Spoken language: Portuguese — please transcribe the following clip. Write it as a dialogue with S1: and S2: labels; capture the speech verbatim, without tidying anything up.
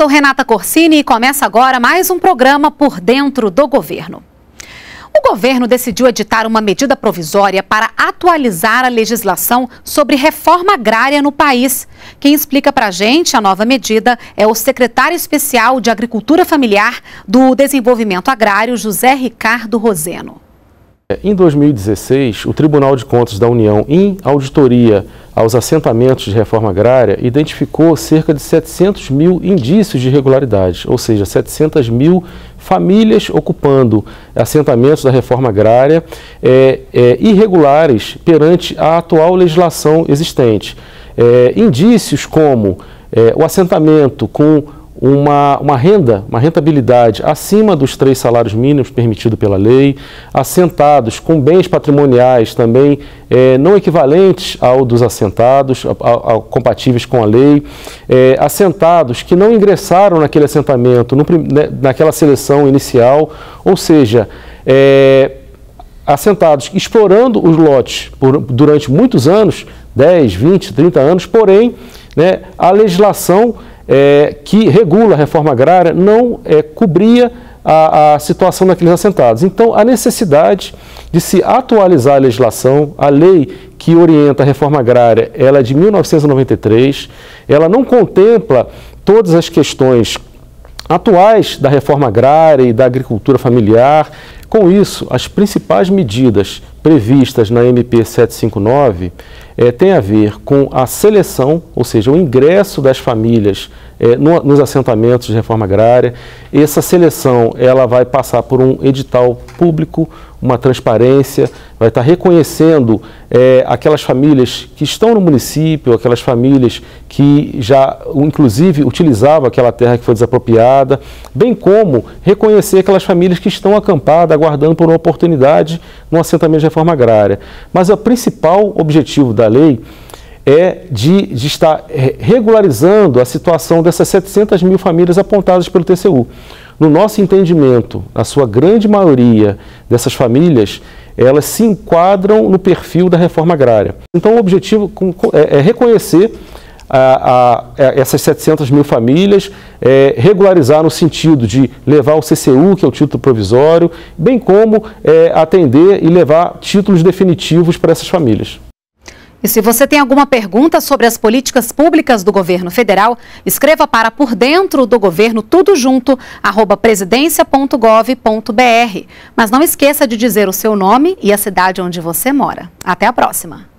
S1: sou Renata Corsini e começa agora mais um programa Por Dentro do Governo. O governo decidiu editar uma medida provisória para atualizar a legislação sobre reforma agrária no país. Quem explica para a gente a nova medida é o secretário especial de Agricultura Familiar do Desenvolvimento Agrário, José Ricardo Roseno.
S2: Em dois mil e dezesseis, o Tribunal de Contas da União, em auditoria aos assentamentos de reforma agrária, identificou cerca de setecentos mil indícios de irregularidade, ou seja, setecentas mil famílias ocupando assentamentos da reforma agrária é, é, irregulares perante a atual legislação existente. É, indícios como é, o assentamento com Uma, uma renda, uma rentabilidade acima dos três salários mínimos permitido pela lei, assentados com bens patrimoniais também é, não equivalentes ao dos assentados, a, a, a, compatíveis com a lei, é, assentados que não ingressaram naquele assentamento, no, né, naquela seleção inicial, ou seja, é, assentados explorando os lotes por, durante muitos anos, dez, vinte, trinta anos, porém, né, a legislação É, que regula a reforma agrária não é, cobria a, a situação daqueles assentados. Então, a necessidade de se atualizar a legislação, a lei que orienta a reforma agrária, ela é de mil novecentos e noventa e três, ela não contempla todas as questões atuais da reforma agrária e da agricultura familiar. Com isso, as principais medidas previstas na M P setecentos e cinquenta e nove é, tem a ver com a seleção, ou seja, o ingresso das famílias é, no, nos assentamentos de reforma agrária. Essa seleção ela vai passar por um edital público, uma transparência, vai estar reconhecendo é, aquelas famílias que estão no município, aquelas famílias que já, inclusive, utilizavam aquela terra que foi desapropriada, bem como reconhecer aquelas famílias que estão acampadas, aguardando por uma oportunidade no assentamento de reforma agrária. Mas o principal objetivo da lei é de, de estar regularizando a situação dessas setecentas mil famílias apontadas pelo T C U. No nosso entendimento, a sua grande maioria dessas famílias, elas se enquadram no perfil da reforma agrária. Então, o objetivo é reconhecer a, a, a essas setecentas mil famílias, é, regularizar no sentido de levar o C C U, que é o título provisório, bem como é, atender e levar títulos definitivos para essas famílias.
S1: E se você tem alguma pergunta sobre as políticas públicas do governo federal, escreva para Por Dentro do Governo, tudo junto, arroba presidência ponto gov ponto br. Mas não esqueça de dizer o seu nome e a cidade onde você mora. Até a próxima!